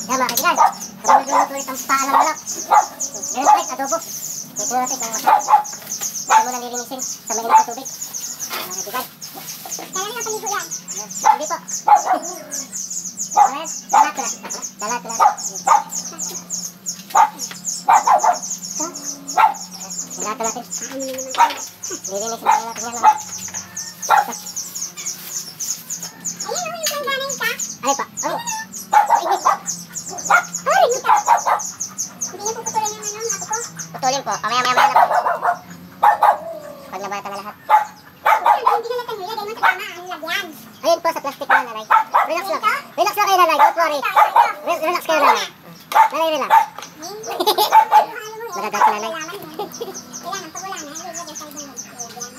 Yan mga kaibigan, kung magluluto ulit ang paa ng manok. Ganun ulit, adobo. Ito natin kung masarap. Ito muna lilinisin sa mainit na tubig. Mga kaibigan. Kailan na paligo yan? Hindi po. Dalat ko na. Dalat ko na. Dalat ko natin. Lilinisin na natin yan. Ayun, yung langganan ka. Ay pa. Oh. Init. Ay, init ka. Hindi niyo puputulin yung ano, ato ko. Putulin po. Pamaya-maya na po. Pag nabata na lahat. Hindi na natin nilagay mo sa tama ang lagyan. Ayun po sa plastic na nanay. Relax lang. Relax lang kayo nanay. Don't worry. Relax kayo nanay. Nanay, relax. Nagagat si nanay. Kailangan pag wala na, ilagay sa ibang lagyan.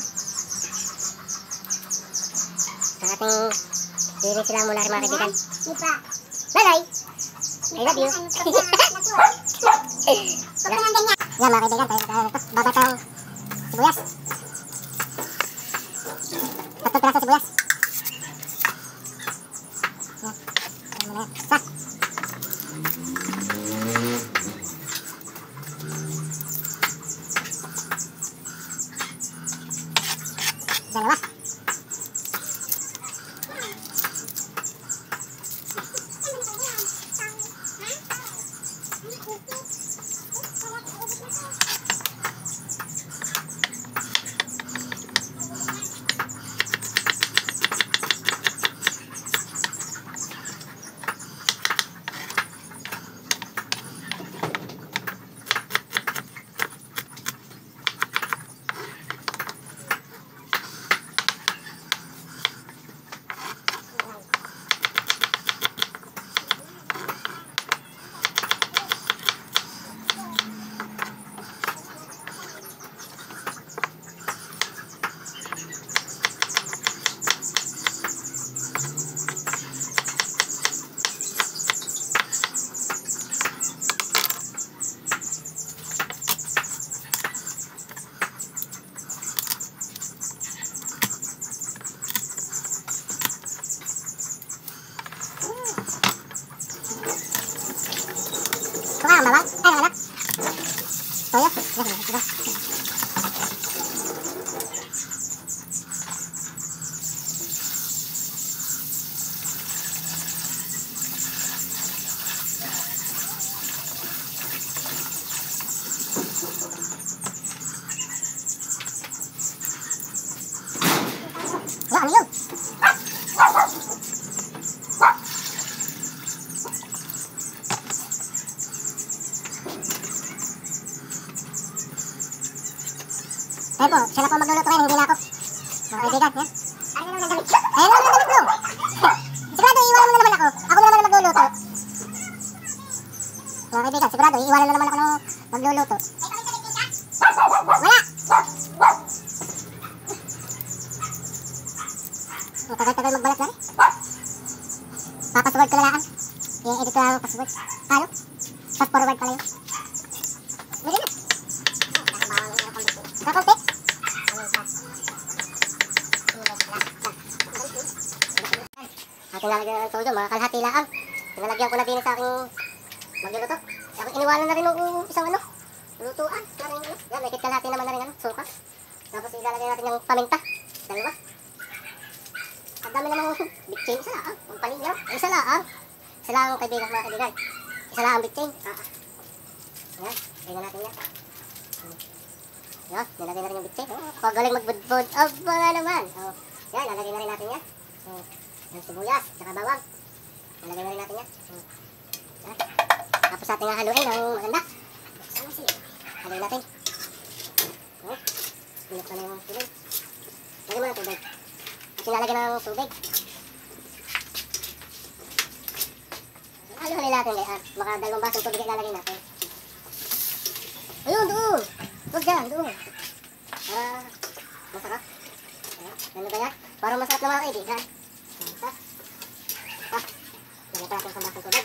Sa ating lilinisin lang muna rin mga kaibigan. Di pa. Nanay! I love you. Pag walang ganyan. Yan mga kaibigan, tayo babatang sibuyas. 3 piraso sibuyas. Yan. Yan muna yan. Isa. Dalawa. Suka ang bawang? Ay, anak. Toyo? Diba? Wala, ano yun? Ayun po, siya na po magluluto ngayon, hindi na ako. Mga kaibigan, yan. Ano naman ang damit? Ayun naman ang damit mo. Sigurado, iiwanan mo na naman ako. Ako na naman magluluto. Mga kaibigan, sigurado, iiwanan na naman ako ng magluluto. Wala! Ang tagal-tagal magbalat na rin. Papasword ko na lang. I-edit ko lang ang password. Paano? Fast forward pala yun. Hindi na. Kakunti. Ating lalagyan ng todo, mga kalahati lang. Pinalagyan ko na din sa aking magluluto. Ako iniwanan na rin ng isang ano, lutuan. Yan, may kalahati naman na rin ano, suka. Tapos ilalagay natin yung paminta. Dalawa. Ang dami namang bitchin. Isa lang, ang paninyaw. Isa lang. Isa lang kaibigan, mga kaibigan. Isa lang ang bitchin. Yan, tingnan natin yan. Yan, nilagay na rin yung bitchin. Pagaling magbudbud. Aba nga naman. Yan, lalagay na rin natin yan. Yung sibuyas, tsaka bawang. Nalagay na rin natin yan. Tapos ating haluin ng maganda. Haluin natin. Pinot na yung tubig. Lagay mo ng tubig. At sinalagay ng tubig. Haluin natin guys. Maka 2 basong tubig ilalagay natin. Ayun, doon. Huwag dyan, doon. Para masarap. Ano ba yan? Para masarap na mga kaibigan. Lagyan pa natin 1 basong tubig.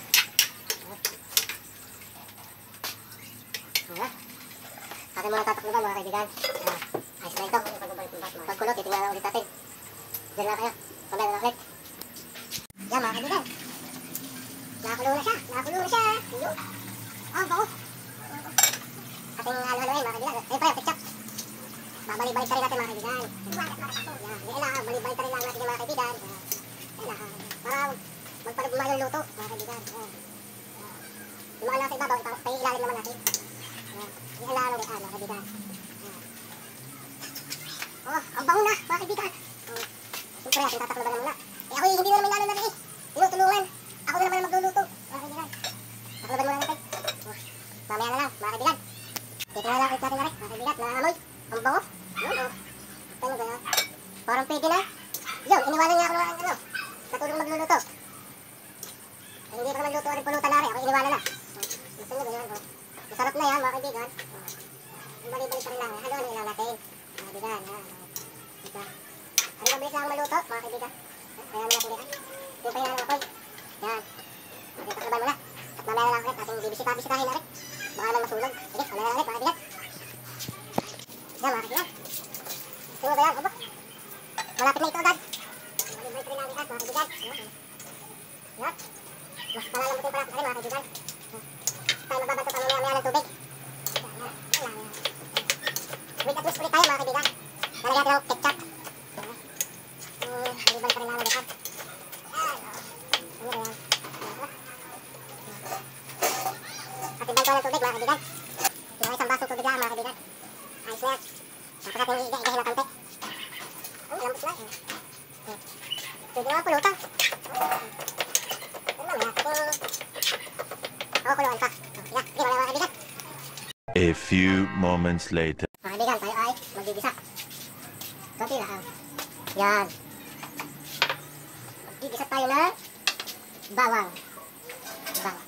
Atin muna tatakluban mga kaibigan. Ayos na ito. Pagkulo, titingnan na ulit natin. Diyan lang kayo. Pamaya na ulit. Yan mga kaibigan. Nakakulo na siya. Nakakulo na siya. Ayun. Ang bango. Ating halo-haloin mga kaibigan. Ayun pa yung ketchup. Babalik-balik rin natin mga kaibigan. Yan, balik-balik rin lang natin yung mga kaibigan. Yan, para magpalugma yung luto mga kaibigan. Yung mga nasa ibabaw, pailalim naman natin. Yan, ilalalo rin mga kaibigan. Oh, ang bango na mga kaibigan. Siyempre natin tatakloban na muna. Ako hindi na naman lalo na rin eh. Tinutulungan. Ako na naman magluluto mga kaibigan. Takloban muna natin. Mamaya na lang mga kaibigan. Dito na lang ulit natin na rin mga kaibigan. Naamoy. Ang bango. Yun o. Ito nyo ba? Parang pwede na. Yun, iniwanan niya ako ng katulong magluluto. Hindi pa magluto rin pulutan na rin. Ako iniwanan na. Gusto nyo ba yan? Masarap na yan mga kaibigan. Balik-balik pa rin lang. Halo-halo lang natin. Mga kaibigan. Ito. Ang mabilis lang maluto mga kaibigan. Kaya mo natin yan. Yung pa yan apoy. Yan. Takloban mo na. At mamaya na lang ulit. Ating bibisita-bisitahin na rin. Baka naman masulog. Sige, mamaya na ulit mga kaibigan. Yan mga kaibigan. Gusto mo ba yan? Opo. Malapit na ito agad. Balik-balik rin natin mga kaibigan. Yan. Mas palalamutin pa natin mga kaibigan. Tayo magbabanto pa mamaya ng tubig. Wait at least ulit tayo mga kaibigan. Lalagyan natin ng ketchup. Balik-balik pa rin namin ulit. Ano ba yan? Ating banto ng tubig mga kaibigan. Yung isang baso tubig lang mga kaibigan. Ayos na yan. Tapos natin igahin na konti. Lambot na. Pwede naman pulutan. Ano mamaya? Kuluan pa. Sige, wala mga kaibigan. A few moments later. Mga kaibigan, tayo ay magbibisa. Konti lang. Yan. Magbibisa tayo ng bawang. Bawang.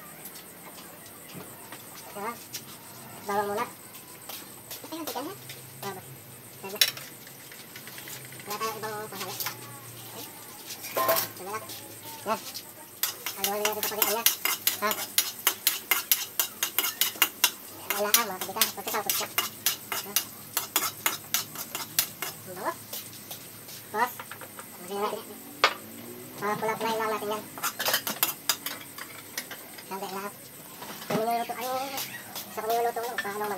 Yan. Bawang muna. Ito yung tigan ha? Bawang. Yan. Wala tayo ibang pahalo. Ito na lang. Yan. Halo-halo natin sa pagitan niya. Ha? Wala ang mga kaibigan. Kunti sa siya. Ang bango. Tapos, masin natin. Pula-pulain lang natin yan. Sandali lang. Kung niluluto, isa kung niluluto ko, paano man.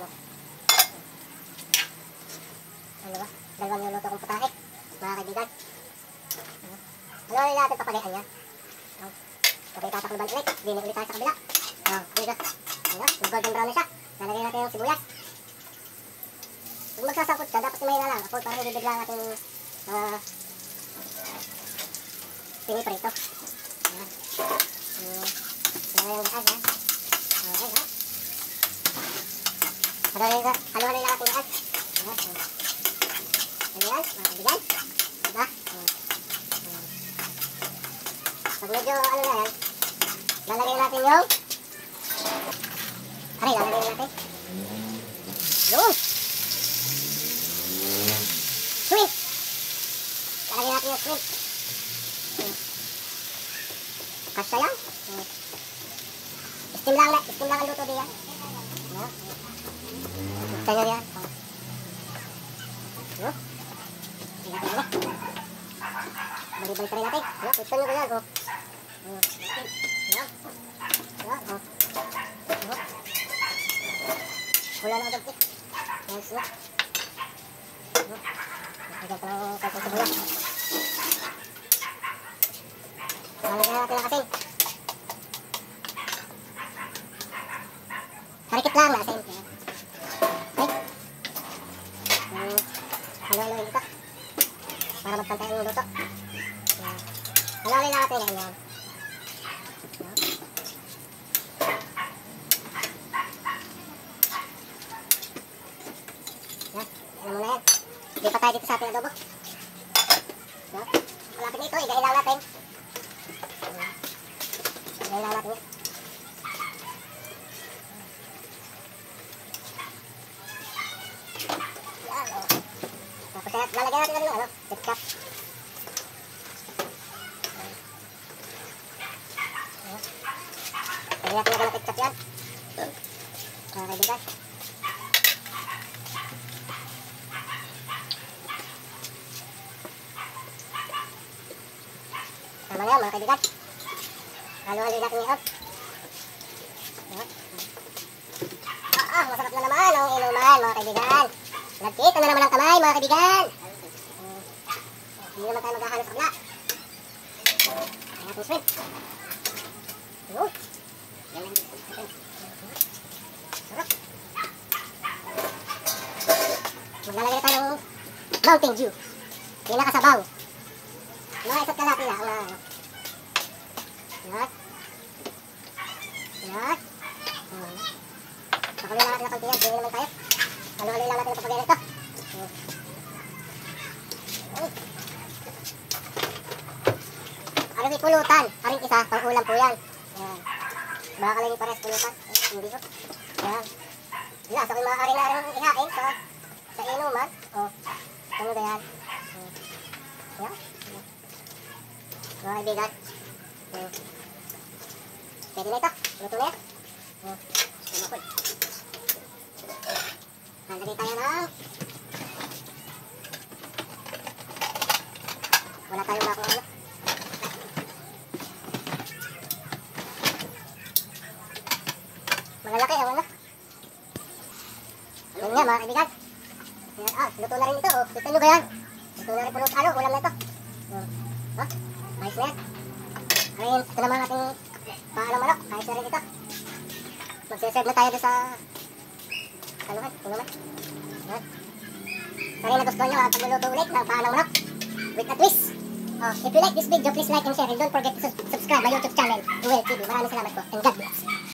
Ano ba? Dalawang niluluto kong putahe. Mga kaibigan. Ano ulit natin papagayan yan? Kapag tatakluban ulit, dinin ulit tayo sa kabila. Dito. Mag-golden brown na siya. Lalagay natin yung sibuyas. Kung magsasangkot ka, dapat may na lang. Ako parang ibibigla natin piniprito. Ayan. Lalagay yung gas, ha? Ayan, ha? Halo-halo lang natin yung gas. Ayan. Ayan, mga kaibigan. Diba? Pag medyo ano na yan, lalagay natin yung lalagay natin yung shrimp. Lalagay natin yung shrimp. Kasya yan. Steam lang ang luto diyan. Buksan nyo yan. Balik-balik rin natin. Buksan nyo ba yan? Wala na agad eh. Nice na. Agad ang kalsang sibuyas. Lalagyan natin ang asin. Harikit lang na asin. Okay. Halo-haloin ito. Para magpantay ang luto. Halo-haloin lang natin yan. Ano muna yan? Hindi pa tayo dito sa ating adobo. Malapit na ito, igahin lang natin. Igahin lang natin yan. Yan, o. Tapos lalagyan natin ng ketchup. Lagyan natin ng ketchup yan. Kaibigan. Tama yan mga kaibigan. Halo-halo natin ngayon. Masarap na naman ang inuman, mga kaibigan. Nagkita na naman ang kamay, mga kaibigan. Hindi naman tayo magkakaano sa kabla. Kaya itong shrimp. Yun. Yan lang dito. Sarap. Maglalagay tayo ng Mountain Dew. Pinakasabaw. Mga isa't kalati lang. Yan. Yan. Pakuloy lang natin ng konti yan. Bili naman tayo. Halo-halo lang natin ang papagyan ito. Aring pulutan. Aring isa. Pang-ulam po yan. Yan. Baka lang yung pares pulutan. Hindi ko. Yan. Yan. So kung maaari na rin ihain sa inuman. Ano ba yan? Yan. Mga kaibigan. Pwede na ito. Luto na yan. Tumakot. Nalagay tayo ng wala tayong bakong ano. Malalaki ang ano. Yan nga mga kaibigan. Luto na rin ito. Kita nyo ba yan? Luto na rin po ulam na ito. Ayos na yan. Ngayon, ito naman ating pangalang manok. Ayos na rin ito. Magsiserve na tayo doon sa inuman. Sana nagustuhan nyo ang pagluluto ulit ng pangalang manok with a twist. If you like this video, please like and share and don't forget to subscribe my YouTube channel, Ruel TV. Maraming salamat po and God bless.